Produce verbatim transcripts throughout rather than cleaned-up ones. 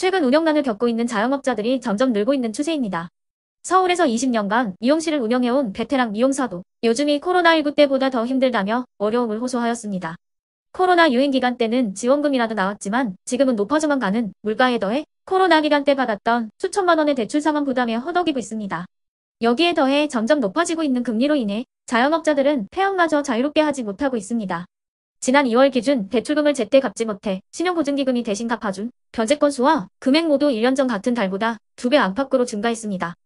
최근 운영난을 겪고 있는 자영업자들이 점점 늘고 있는 추세입니다. 서울에서 이십 년간 미용실을 운영해온 베테랑 미용사도 요즘이 코로나십구 때보다 더 힘들다며 어려움을 호소하였습니다. 코로나 유행 기간 때는 지원금이라도 나왔지만 지금은 높아져만 가는 물가에 더해 코로나 기간 때 받았던 수천만 원의 대출 상환 부담에 허덕이고 있습니다. 여기에 더해 점점 높아지고 있는 금리로 인해 자영업자들은 폐업마저 자유롭게 하지 못하고 있습니다. 지난 이월 기준 대출금을 제때 갚지 못해 신용보증기금이 대신 갚아준 변제 건수와 금액 모두 일 년 전 같은 달보다 두 배 안팎으로 증가했습니다.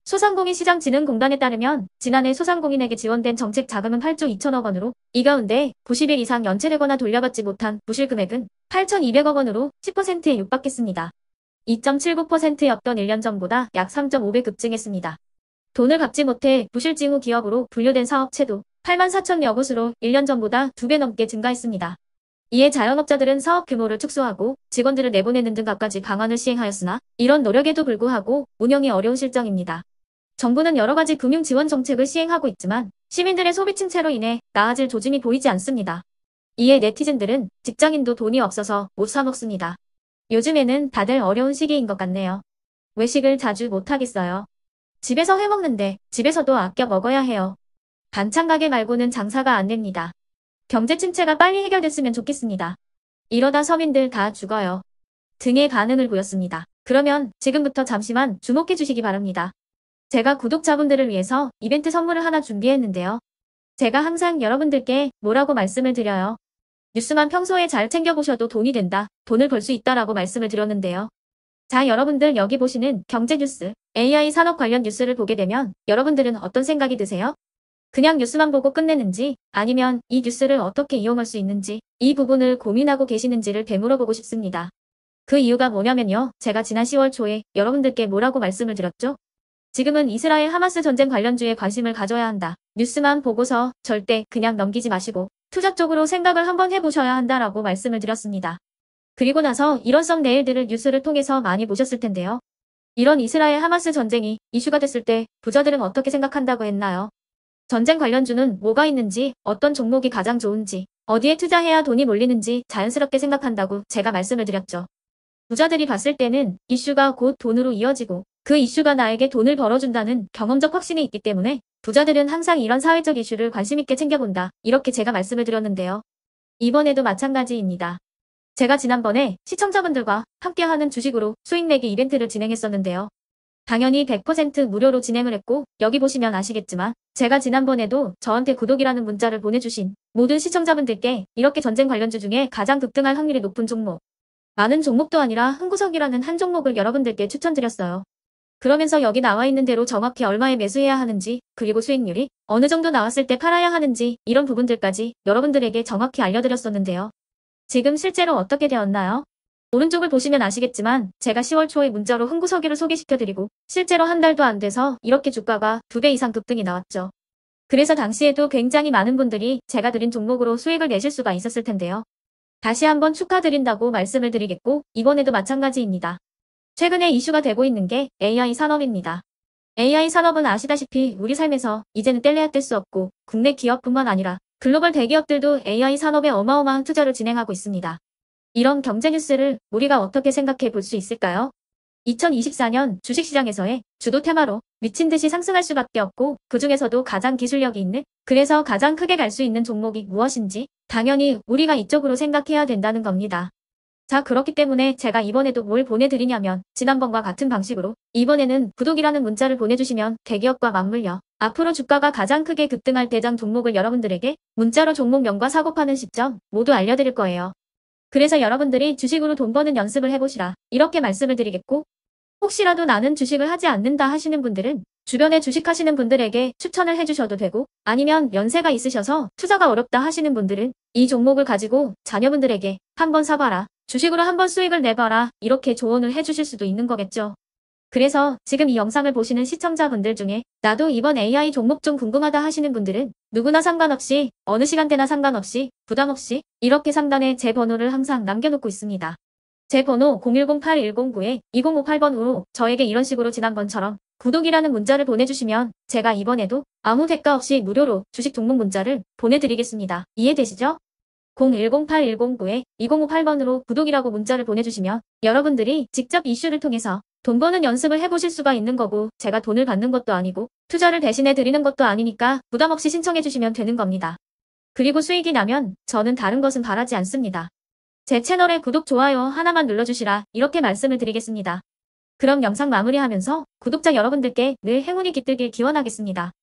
소상공인시장진흥공단에 따르면 지난해 소상공인에게 지원된 정책 자금은 팔조 이천억 원으로 이 가운데 구십 일 이상 연체되거나 돌려받지 못한 부실 금액은 팔천이백억 원으로 십 퍼센트에 육박했습니다. 이 점 칠구 퍼센트였던 일 년 전보다 약 삼 점 오 배 급증했습니다. 돈을 갚지 못해 부실징후 기업으로 분류된 사업체도 팔만 사천여 곳으로 일 년 전보다 두 배 넘게 증가했습니다. 이에 자영업자들은 사업 규모를 축소하고 직원들을 내보내는 등 갖가지 방안을 시행하였으나 이런 노력에도 불구하고 운영이 어려운 실정입니다. 정부는 여러 가지 금융 지원 정책을 시행하고 있지만 시민들의 소비 침체로 인해 나아질 조짐이 보이지 않습니다. 이에 네티즌들은 직장인도 돈이 없어서 못 사 먹습니다. 요즘에는 다들 어려운 시기인 것 같네요. 외식을 자주 못하겠어요. 집에서 해먹는데 집에서도 아껴 먹어야 해요. 반찬 가게 말고는 장사가 안 됩니다. 경제 침체가 빨리 해결됐으면 좋겠습니다. 이러다 서민들 다 죽어요. 등의 반응을 보였습니다. 그러면 지금부터 잠시만 주목해 주시기 바랍니다. 제가 구독자분들을 위해서 이벤트 선물을 하나 준비했는데요. 제가 항상 여러분들께 뭐라고 말씀을 드려요. 뉴스만 평소에 잘 챙겨보셔도 돈이 된다, 돈을 벌 수 있다라고 말씀을 드렸는데요. 자, 여러분들 여기 보시는 경제 뉴스, 에이아이 산업 관련 뉴스를 보게 되면 여러분들은 어떤 생각이 드세요? 그냥 뉴스만 보고 끝내는지 아니면 이 뉴스를 어떻게 이용할 수 있는지 이 부분을 고민하고 계시는지를 되물어보고 싶습니다. 그 이유가 뭐냐면요. 제가 지난 시월 초에 여러분들께 뭐라고 말씀을 드렸죠? 지금은 이스라엘 하마스 전쟁 관련주에 관심을 가져야 한다. 뉴스만 보고서 절대 그냥 넘기지 마시고 투자 쪽으로 생각을 한번 해보셔야 한다라고 말씀을 드렸습니다. 그리고 나서 일원성 내일들을 뉴스를 통해서 많이 보셨을 텐데요. 이런 이스라엘 하마스 전쟁이 이슈가 됐을 때 부자들은 어떻게 생각한다고 했나요? 전쟁 관련주는 뭐가 있는지, 어떤 종목이 가장 좋은지, 어디에 투자해야 돈이 몰리는지 자연스럽게 생각한다고 제가 말씀을 드렸죠. 부자들이 봤을 때는 이슈가 곧 돈으로 이어지고 그 이슈가 나에게 돈을 벌어준다는 경험적 확신이 있기 때문에 부자들은 항상 이런 사회적 이슈를 관심있게 챙겨본다. 이렇게 제가 말씀을 드렸는데요. 이번에도 마찬가지입니다. 제가 지난번에 시청자분들과 함께하는 주식으로 수익 내기 이벤트를 진행했었는데요. 당연히 백 퍼센트 무료로 진행을 했고 여기 보시면 아시겠지만 제가 지난번에도 저한테 구독이라는 문자를 보내주신 모든 시청자분들께 이렇게 전쟁 관련주 중에 가장 급등할 확률이 높은 종목, 많은 종목도 아니라 흥구석이라는 한 종목을 여러분들께 추천드렸어요. 그러면서 여기 나와 있는 대로 정확히 얼마에 매수해야 하는지, 그리고 수익률이 어느 정도 나왔을 때 팔아야 하는지 이런 부분들까지 여러분들에게 정확히 알려드렸었는데요. 지금 실제로 어떻게 되었나요? 오른쪽을 보시면 아시겠지만 제가 시월 초에 문자로 흥구석유를 소개시켜드리고 실제로 한 달도 안 돼서 이렇게 주가가 두 배 이상 급등이 나왔죠. 그래서 당시에도 굉장히 많은 분들이 제가 드린 종목으로 수익을 내실 수가 있었을 텐데요. 다시 한번 축하드린다고 말씀을 드리겠고 이번에도 마찬가지입니다. 최근에 이슈가 되고 있는 게 에이아이 산업입니다. 에이아이 산업은 아시다시피 우리 삶에서 이제는 뗄래야 뗄 수 없고 국내 기업뿐만 아니라 글로벌 대기업들도 에이아이 산업에 어마어마한 투자를 진행하고 있습니다. 이런 경제 뉴스를 우리가 어떻게 생각해 볼 수 있을까요? 이천이십사 년 주식시장에서의 주도 테마로 미친 듯이 상승할 수밖에 없고 그 중에서도 가장 기술력이 있는, 그래서 가장 크게 갈 수 있는 종목이 무엇인지 당연히 우리가 이쪽으로 생각해야 된다는 겁니다. 자, 그렇기 때문에 제가 이번에도 뭘 보내드리냐면 지난번과 같은 방식으로 이번에는 구독이라는 문자를 보내주시면 대기업과 맞물려 앞으로 주가가 가장 크게 급등할 대장 종목을 여러분들에게 문자로 종목명과 사고 파는 시점 모두 알려드릴 거예요. 그래서 여러분들이 주식으로 돈 버는 연습을 해보시라 이렇게 말씀을 드리겠고, 혹시라도 나는 주식을 하지 않는다 하시는 분들은 주변에 주식하시는 분들에게 추천을 해주셔도 되고, 아니면 연세가 있으셔서 투자가 어렵다 하시는 분들은 이 종목을 가지고 자녀분들에게 한번 사봐라, 주식으로 한번 수익을 내봐라 이렇게 조언을 해주실 수도 있는 거겠죠. 그래서 지금 이 영상을 보시는 시청자분들 중에 나도 이번 에이아이 종목 좀 궁금하다 하시는 분들은 누구나 상관없이 어느 시간대나 상관없이 부담없이 이렇게 상단에 제 번호를 항상 남겨놓고 있습니다. 제 번호 공일공 팔일공구 이공오팔 번으로 저에게 이런 식으로 지난번처럼 구독이라는 문자를 보내주시면 제가 이번에도 아무 대가 없이 무료로 주식 종목 문자를 보내드리겠습니다. 이해되시죠? 공일공 팔 일공구 이공오팔 번으로 구독이라고 문자를 보내주시면 여러분들이 직접 이슈를 통해서 돈 버는 연습을 해보실 수가 있는 거고, 제가 돈을 받는 것도 아니고 투자를 대신해 드리는 것도 아니니까 부담 없이 신청해 주시면 되는 겁니다. 그리고 수익이 나면 저는 다른 것은 바라지 않습니다. 제 채널에 구독, 좋아요 하나만 눌러주시라, 이렇게 말씀을 드리겠습니다. 그럼 영상 마무리하면서 구독자 여러분들께 늘 행운이 깃들길 기원하겠습니다.